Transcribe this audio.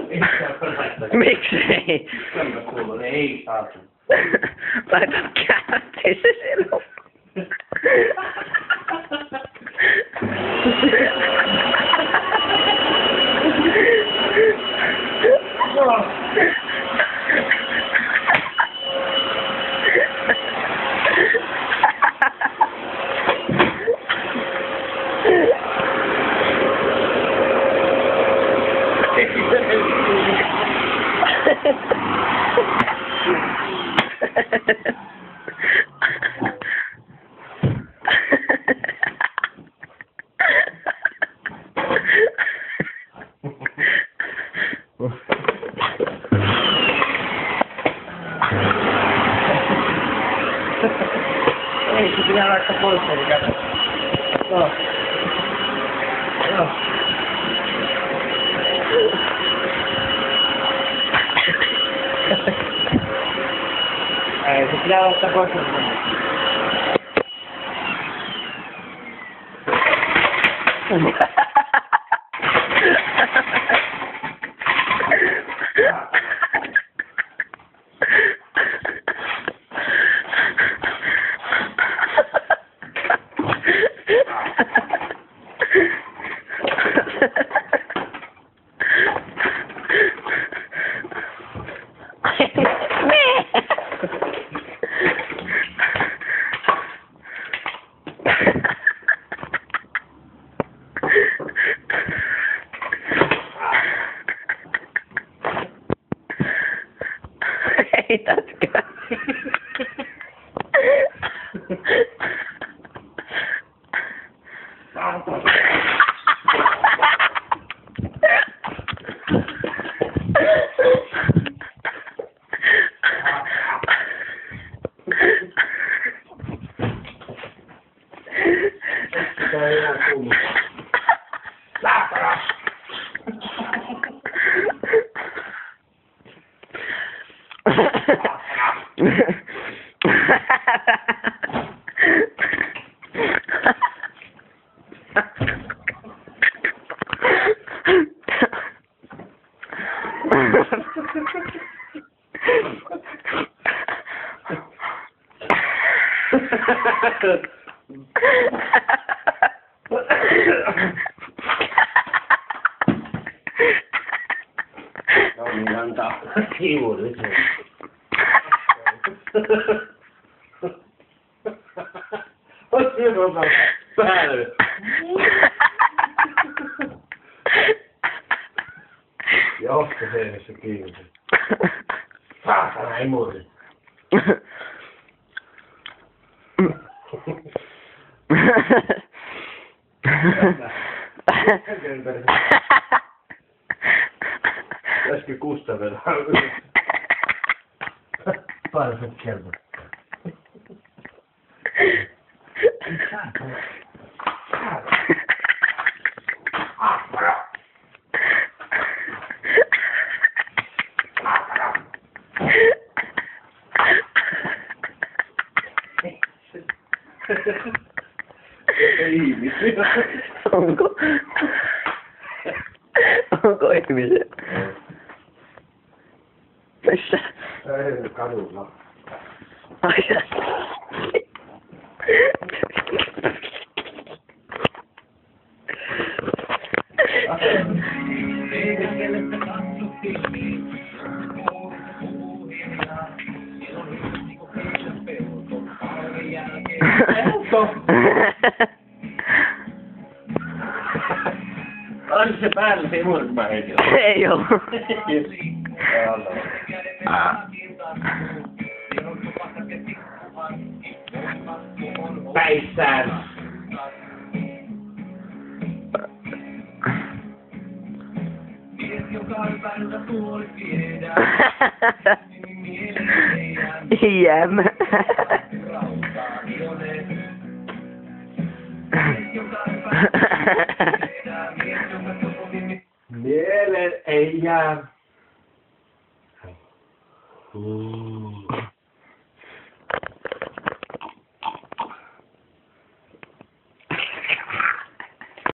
Miksei? Kyllä kuuluu, ei saatu. Laita käänteen se sinun. Ei, se pitää laittaa pois sen käteen. Joo. Joo. Ei, se pitää laittaa pois sen käteen. Ei tätkää. Sitä ei enää kuulu. Lähtää! No niin, antaa kiivun. Oot sinulta päälle. Joo, se kiivun. Saatana, ei muuta. Pitäisikö Kustavella? Parhaat kertaa. Ei mitään. Onko ihmisiä? Missä? Ei, kadulla. Ai sä. On se päällä, se ei muuta kuin mä heitin. Ei oo. Päissään. Jäm. Mieleen ei jää.